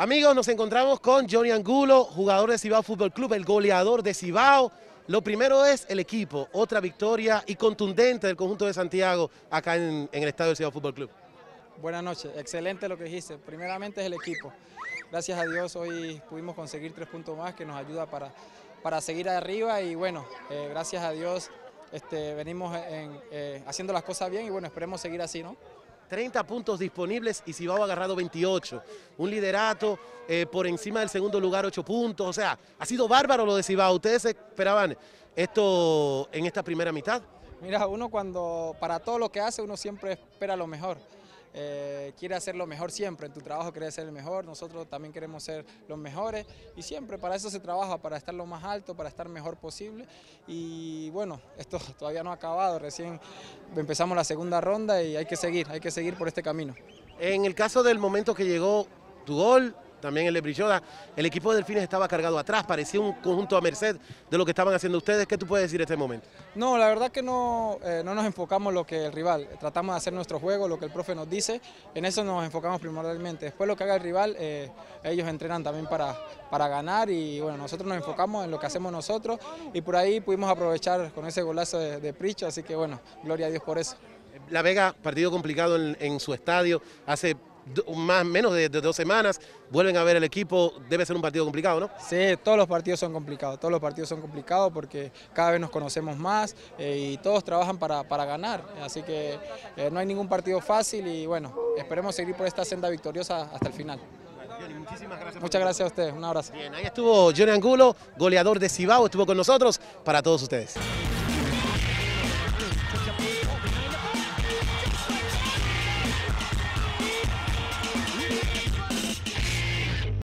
Amigos, nos encontramos con Johnny Angulo, jugador de Cibao Fútbol Club, el goleador de Cibao. Lo primero es el equipo, otra victoria y contundente del conjunto de Santiago acá en el estadio del Cibao Fútbol Club. Buenas noches, excelente lo que dijiste. Primeramente es el equipo. Gracias a Dios hoy pudimos conseguir 3 puntos más que nos ayuda para seguir arriba y bueno, gracias a Dios venimos haciendo las cosas bien y bueno, esperemos seguir así, ¿no? 30 puntos disponibles y Cibao ha agarrado 28. Un liderato por encima del segundo lugar, 8 puntos. O sea, ha sido bárbaro lo de Cibao. ¿Ustedes esperaban esto en esta primera mitad? Mira, uno para todo lo que hace, uno siempre espera lo mejor. Quiere hacer lo mejor siempre, en tu trabajo quieres ser el mejor, nosotros también queremos ser los mejores y siempre para eso se trabaja, para estar lo más alto, para estar mejor posible y bueno, esto todavía no ha acabado, recién empezamos la segunda ronda y hay que seguir por este camino. En el caso del momento que llegó tu gol, también el de Brilloda, el equipo de Delfines estaba cargado atrás, parecía un conjunto a merced de lo que estaban haciendo ustedes. ¿Qué tú puedes decir en este momento? No, la verdad que no nos enfocamos en lo que el rival, tratamos de hacer nuestro juego, lo que el profe nos dice, en eso nos enfocamos primordialmente. Después lo que haga el rival, ellos entrenan también para ganar y bueno, nosotros nos enfocamos en lo que hacemos nosotros y por ahí pudimos aprovechar con ese golazo de Pricho, así que bueno, gloria a Dios por eso. La Vega, partido complicado en su estadio, hace menos de 2 semanas, vuelven a ver el equipo, debe ser un partido complicado, ¿no? Sí, todos los partidos son complicados porque cada vez nos conocemos más y todos trabajan para ganar, así que no hay ningún partido fácil y bueno, esperemos seguir por esta senda victoriosa hasta el final. Johnny, muchísimas gracias. Muchas gracias a ustedes, un abrazo. Bien, ahí estuvo Johnny Angulo, goleador de Cibao, estuvo con nosotros para todos ustedes.